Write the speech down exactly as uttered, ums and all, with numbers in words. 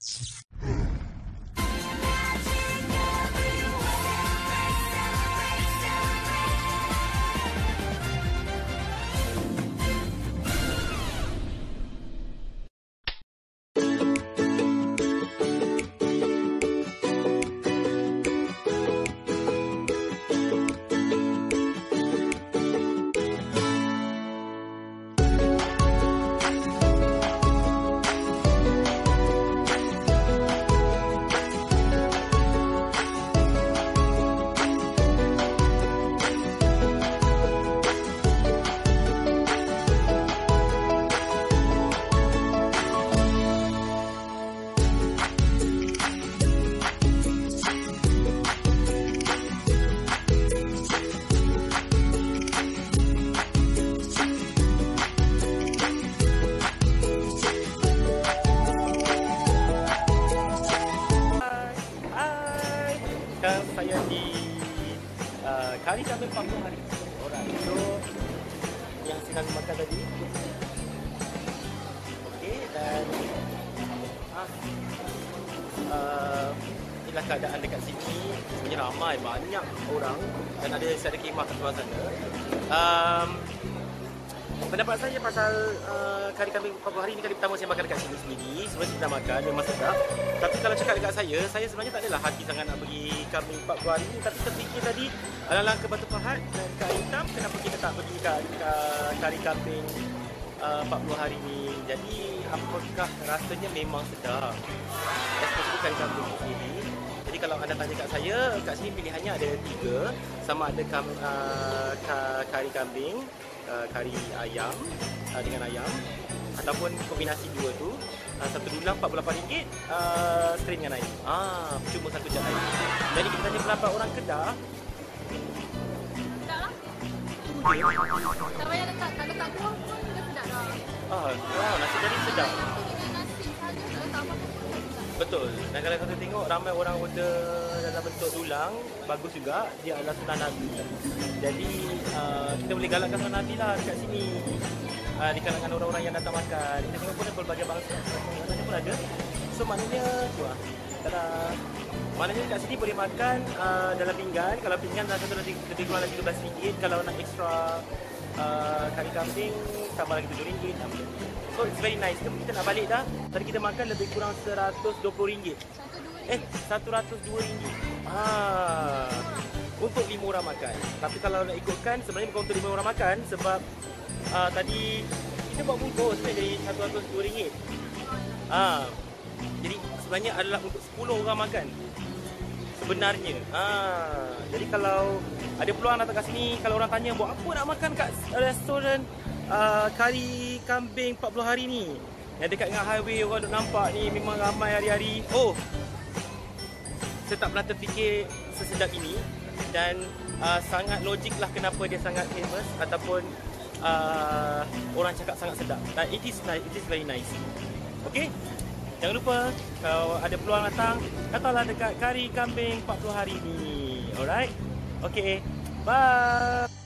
Saya di uh, kari kambing empat puluh hari. Alright, so yang sedang makan tadi. Okey, dan ah, uh, inilah keadaan dekat sini. Sebenarnya ramai, banyak orang dan ada saya ada khemah kat luar sana. Um, Pendapat saya pasal uh, kari kambing empat puluh hari ni kali pertama saya makan dekat sini sendiri. Sebelum saya dah makan, memang sedap. Tapi kalau cakap dekat saya, saya sebenarnya tak adalah hati sangat nak pergi kambing empat puluh hari ni. Tapi terfikir tadi, alang-alang ke Batu Pahat dan ke Air Hitam, kenapa kita tak pergi ke, ke kari kambing uh, empat puluh hari ni. Jadi, apakah rasanya memang sedap. Especially kari kambing sendiri. Jadi kalau anda tanya kat saya, kat sini pilihannya ada tiga. Sama ada kam, uh, kari kambing, Uh, kari ayam uh, dengan ayam ataupun kombinasi dua tu, uh, satu dulang empat puluh lapan ringgit, uh, strain dengan air. Ah, cuma satu jet air. Jadi kita tanya pendapat orang Kedah. Sedap lah. Tu je. Tak payah letak, tak letak kuah pun dah sedap dah. Ah, wow, nasi kari sedap. Dengan nasi saja tak letak apa-apa pun dah sedap. Betul. Dan kalau kita tengok ramai orang order dalam bentuk dulang, bagus juga. Dia adalah sunnah Nabi. Jadi uh, kita boleh galakkan sunnah Nabi lah dekat sini. Uh, di kalangan orang-orang yang datang makan. Kita tengok pun ada berbagai bangsa. Bangsa pun ada. So maknanya tu lah. Dadah. Maknanya dekat sini boleh makan uh, dalam pinggan. Kalau pinggan dah satu lebih kurang lagi tiga belas ringgit. Kalau nak ekstra uh, kari kambing tambah lagi tujuh ringgit. So it's very nice. Kita nak balik dah. Tadi kita makan lebih kurang seratus dua puluh ringgit. Eh, seratus dua ringgit. Ah, untuk lima orang makan. Tapi kalau nak ikutkan, sebenarnya bukan untuk lima orang makan. Sebab uh, tadi kita buat bungkus kan, jadi seratus dua ringgit. Ah, jadi sebenarnya adalah untuk sepuluh orang makan. Sebenarnya. Ah, jadi kalau ada peluang datang kat sini, kalau orang tanya buat apa nak makan kat restoran uh, kari kambing empat puluh hari ni, yang dekat dengan highway, orang duk nampak ni memang ramai hari-hari. Oh, saya tak pernah terfikir sesedap ini. Dan uh, sangat logik lah kenapa dia sangat famous ataupun uh, orang cakap sangat sedap. Dan it is nice, it is very nice. Okay, jangan lupa kalau ada peluang datang, datanglah dekat kari kambing empat puluh hari ni. Alright, okay, bye.